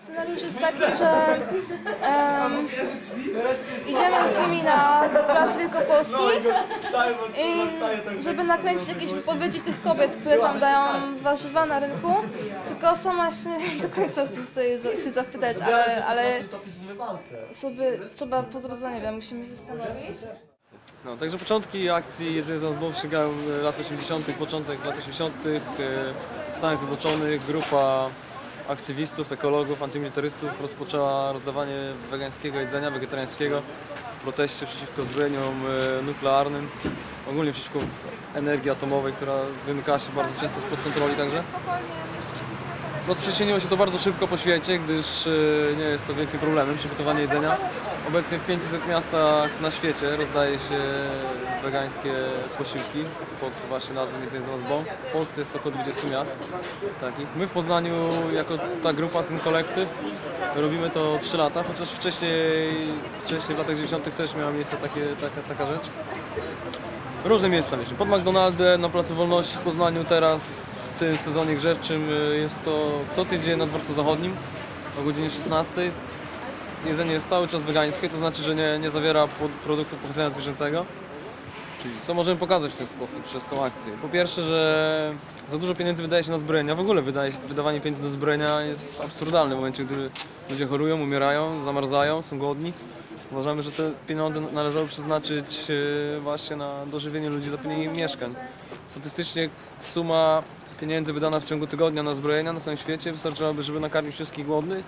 Scenariusz jest taki, że idziemy z nimi na Plac Wielkopolski i żeby nakręcić jakieś wypowiedzi tych kobiet, które tam dają warzywa na rynku, tylko sama jeszcze nie wiem do końca chcę sobie się zapytać, ale sobie trzeba po drodze, nie wiem, musimy się zastanowić. No, także początki akcji Jedzenie za Zbą sięgają lat 80., początek lat 80. W Stanach Zjednoczonych grupa aktywistów, ekologów, antymilitarystów rozpoczęła rozdawanie wegańskiego jedzenia, wegetariańskiego w proteście przeciwko zbrojeniom nuklearnym, ogólnie przeciwko energii atomowej, która wymykała się bardzo często spod kontroli także. Rozprzestrzeniło się to bardzo szybko po świecie, gdyż nie jest to wielkim problemem przygotowanie jedzenia. Obecnie w 500 miastach na świecie rozdaje się wegańskie posiłki pod właśnie nazwą Jedzenie za Zbą. W Polsce jest około 20 miast takich. My w Poznaniu jako ta grupa, ten kolektyw robimy to 3 lata, chociaż wcześniej w latach 90. też miała miejsce taka rzecz. Różne miejsca mieliśmy. Pod McDonaldem, na Placu Wolności w Poznaniu teraz. W tym sezonie grzewczym jest to co tydzień na Dworcu Zachodnim o godzinie 16. Jedzenie jest cały czas wegańskie, to znaczy, że nie zawiera produktów pochodzenia zwierzęcego. Czyli co możemy pokazać w ten sposób przez tą akcję? Po pierwsze, że za dużo pieniędzy wydaje się na zbrojenia. W ogóle wydawanie pieniędzy na zbrojenia jest absurdalne w momencie, gdy ludzie chorują, umierają, zamarzają, są głodni. Uważamy, że te pieniądze należało przeznaczyć właśnie na dożywienie ludzi, zapewnienie im mieszkań. Statystycznie suma pieniędzy wydana w ciągu tygodnia na zbrojenia na całym świecie wystarczyłaby, żeby nakarmić wszystkich głodnych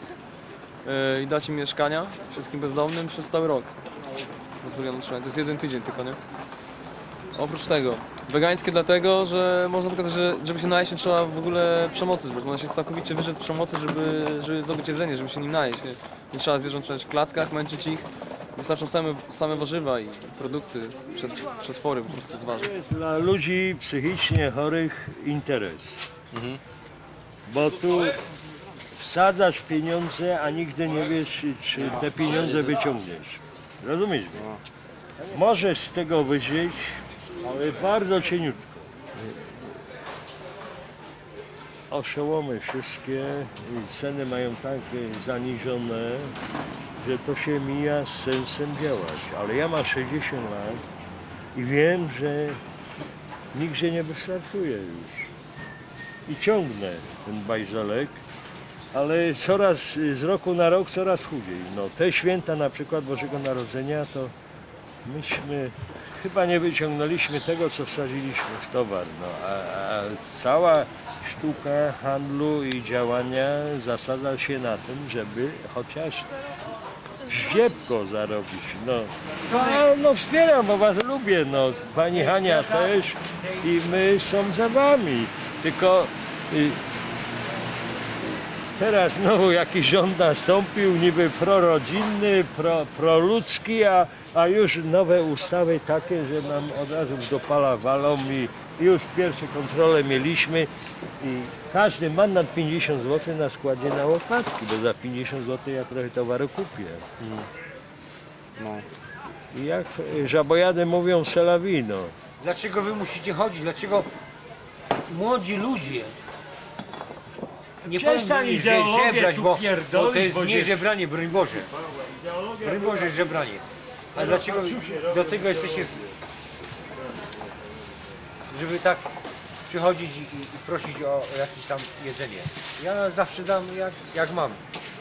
i dać im mieszkania, wszystkim bezdomnym przez cały rok. Pozwolono trzymać. To jest 1 tydzień tylko, nie? Oprócz tego, wegańskie dlatego, że można pokazać, że żeby się najeść nie trzeba w ogóle przemocy używać. Można się całkowicie wyrzec przemocy, żeby zdobyć jedzenie, żeby się nim najeść. Nie trzeba zwierząt trzymać w klatkach, męczyć ich. Wystarczą same warzywa i produkty, przetwory po prostu z warzyw. To jest dla ludzi psychicznie chorych interes. Bo tu wsadzasz pieniądze, a nigdy nie wiesz, czy te pieniądze wyciągniesz. Rozumiesz mnie? Możesz z tego wyżyć, ale bardzo cieniutko. Oszołomy wszystkie, ceny mają tak zaniżone, że to się mija z sensem działać. Ale ja mam 60 lat i wiem, że nigdzie nie wystartuje już. I ciągnę ten bajzelek, ale coraz, z roku na rok coraz chudziej. No, te święta na przykład Bożego Narodzenia, to myśmy chyba nie wyciągnęliśmy tego, co wsadziliśmy w towar. No, a cała sztuka handlu i działania zasadza się na tym, żeby chociaż ziepko zarobić. No wspieram, bo was lubię. No, pani Hania też i my są za wami. Tylko teraz znowu jakiś rząd nastąpił, niby prorodzinny, proludzki, a już nowe ustawy takie, że nam od razu do pala walą i już pierwsze kontrole mieliśmy i każdy ma nad 50 zł na składzie na łopatki, bo za 50 zł ja trochę towaru kupię. No. I jak żabojady mówią selawino. Dlaczego wy musicie chodzić? Dlaczego młodzi ludzie nie Przestań powinni ideologię żebrać, tu bo pierdolić, to jest bo nie jest- żebranie, broń Boże. Broń Boże, żebranie. A dlaczego do tego jesteście, żeby tak przychodzić i prosić o jakieś tam jedzenie? Ja zawsze dam jak mam.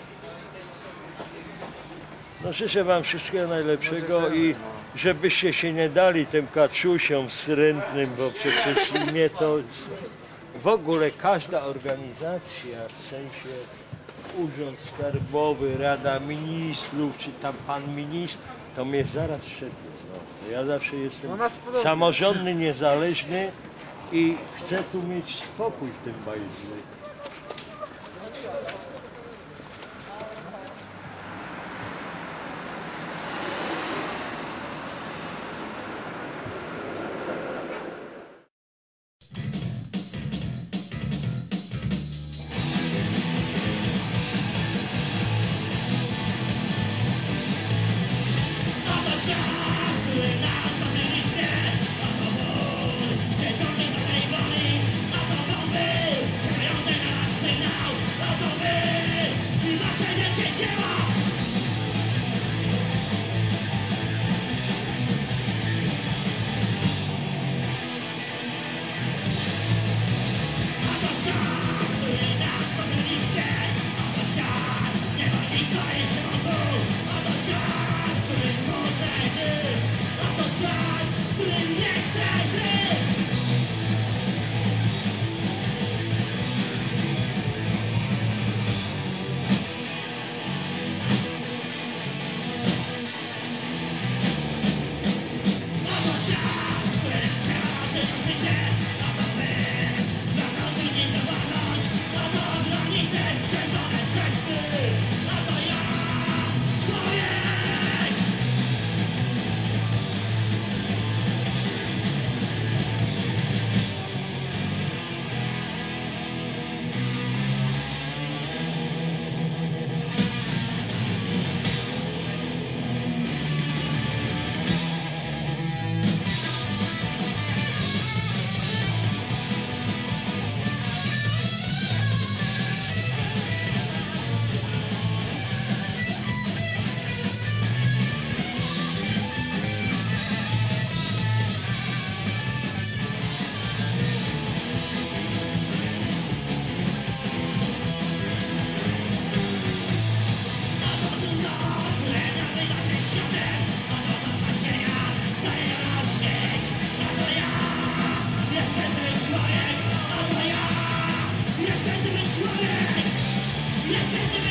No życzę wam wszystkiego najlepszego i żebyście się nie dali tym kaczusiom wstrętnym, bo przecież mnie to w ogóle każda organizacja, w sensie Urząd Skarbowy, Rada Ministrów, czy tam pan ministr, to mnie zaraz szedł. No, ja zawsze jestem samorządny, niezależny i chcę tu mieć spokój w tym bajdzie. Czekające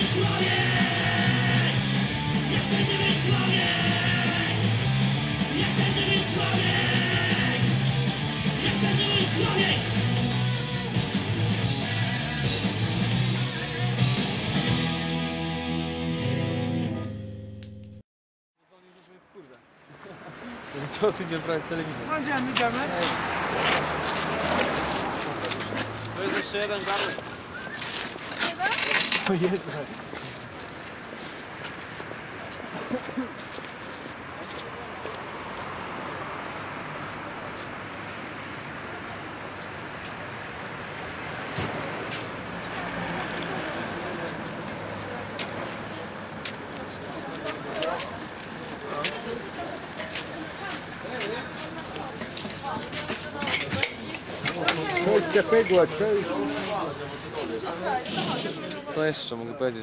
Co ty nie sprawdzisz telewizji? No idziemy. To jest jeszcze jeden garnek. O Jezu. Co jeszcze mogę powiedzieć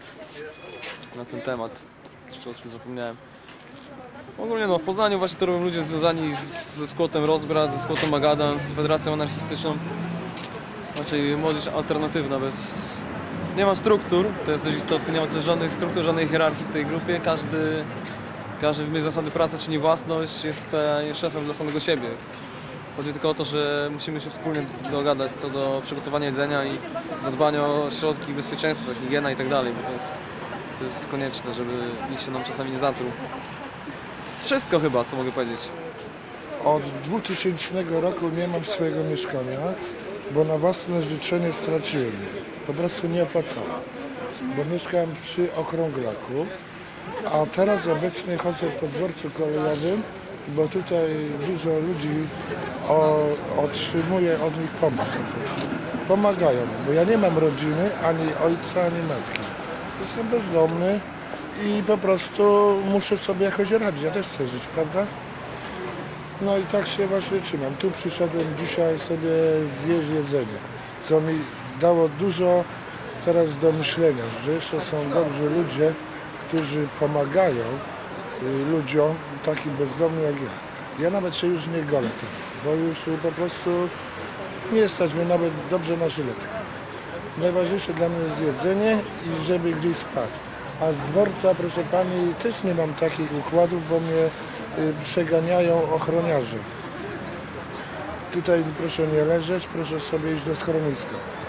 na ten temat? Jeszcze o czym zapomniałem. Ogólnie no, w Poznaniu właśnie to robią ludzie związani ze skłotem Rozbrat, ze skłotem Magadan, z Federacją Anarchistyczną. Raczej młodzież alternatywna, nie ma struktur, to jest dość istotne, nie ma też żadnych struktur, żadnej hierarchii w tej grupie. Każdy w myśl zasady praca czyni własność, jest tutaj szefem dla samego siebie. Chodzi tylko o to, że musimy się wspólnie dogadać co do przygotowania jedzenia i zadbania o środki bezpieczeństwa, higiena i tak dalej, bo to jest konieczne, żeby nikt się nam czasami nie zatruł. Wszystko chyba, co mogę powiedzieć. Od 2000 roku nie mam swojego mieszkania, bo na własne życzenie straciłem je. Po prostu nie opłacałem, bo mieszkałem przy Okrąglaku, a teraz obecnie chodzę po dworcu kolejowym, bo tutaj dużo ludzi otrzymuje od nich pomoc. Pomagają, bo ja nie mam rodziny, ani ojca, ani matki. Jestem bezdomny i po prostu muszę sobie jakoś radzić. Ja też chcę żyć, prawda? No i tak się właśnie trzymam. Tu przyszedłem dzisiaj sobie zjeść jedzenie, co mi dało dużo teraz do myślenia, że jeszcze są dobrzy ludzie, którzy pomagają ludziom takim bezdomnym jak ja. Ja nawet się już nie golę teraz, bo już po prostu nie stać mnie nawet dobrze na żyletkę. Najważniejsze dla mnie jest jedzenie i żeby gdzieś spać. A z dworca, proszę pani, też nie mam takich układów, bo mnie przeganiają ochroniarze. Tutaj proszę nie leżeć, proszę sobie iść do schroniska.